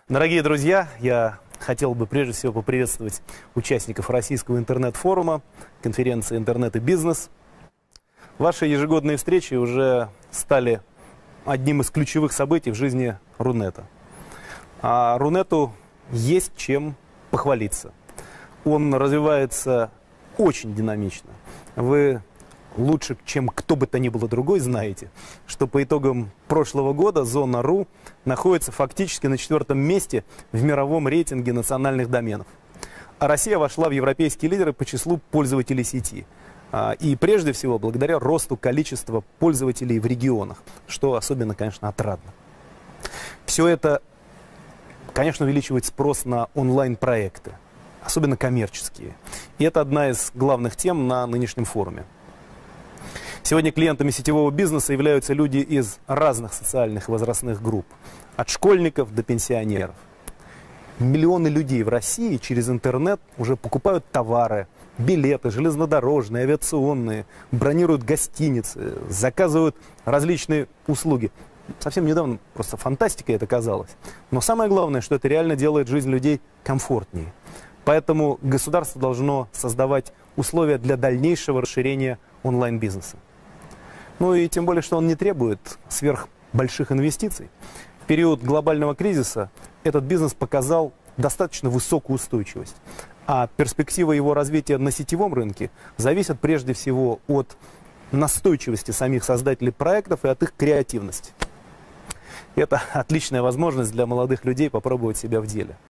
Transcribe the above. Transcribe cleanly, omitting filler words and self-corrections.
Дорогие друзья, я хотел бы прежде всего поприветствовать участников российского интернет-форума, конференции «Интернет и бизнес». Ваши ежегодные встречи уже стали одним из ключевых событий в жизни Рунета. А Рунету есть чем похвалиться. Он развивается очень динамично. Вы лучше, чем кто бы то ни было другой, знаете, что по итогам прошлого года Зона.ру находится фактически на 4-м месте в мировом рейтинге национальных доменов. А Россия вошла в европейские лидеры по числу пользователей сети. И прежде всего благодаря росту количества пользователей в регионах, что особенно, конечно, отрадно. Все это, конечно, увеличивает спрос на онлайн-проекты, особенно коммерческие. И это одна из главных тем на нынешнем форуме. Сегодня клиентами сетевого бизнеса являются люди из разных социальных и возрастных групп, от школьников до пенсионеров. Миллионы людей в России через интернет уже покупают товары, билеты, железнодорожные, авиационные, бронируют гостиницы, заказывают различные услуги. Совсем недавно просто фантастикой это казалось. Но самое главное, что это реально делает жизнь людей комфортнее. Поэтому государство должно создавать условия для дальнейшего расширения онлайн-бизнеса. Ну и тем более, что он не требует сверхбольших инвестиций. В период глобального кризиса этот бизнес показал достаточно высокую устойчивость. А перспектива его развития на сетевом рынке зависит прежде всего от настойчивости самих создателей проектов и от их креативности. Это отличная возможность для молодых людей попробовать себя в деле.